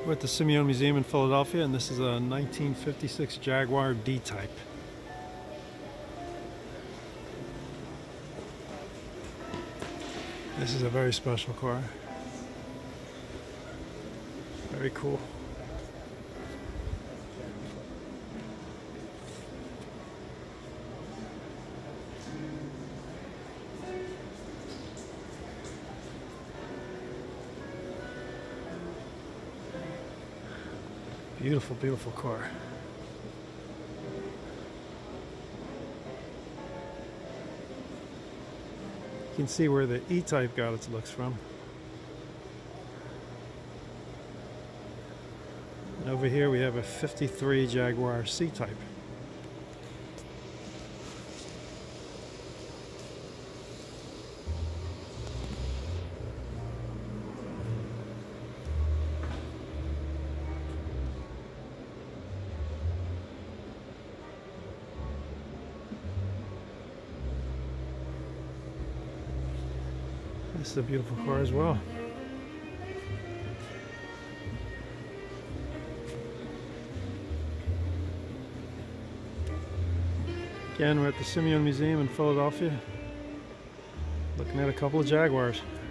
We're at the Simeon Museum in Philadelphia, and this is a 1956 Jaguar D-Type. This is a very special car. Very cool. Beautiful, beautiful car. You can see where the E-Type got its looks from. And over here we have a 53 Jaguar C-Type. This is a beautiful car as well. Again, we're at the Simeon Museum in Philadelphia, looking at a couple of Jaguars.